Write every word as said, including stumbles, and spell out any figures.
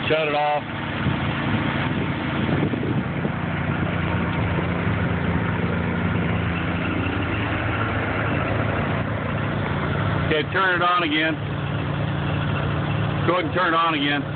Shut it off. Okay, turn it on again. Go ahead and turn it on again.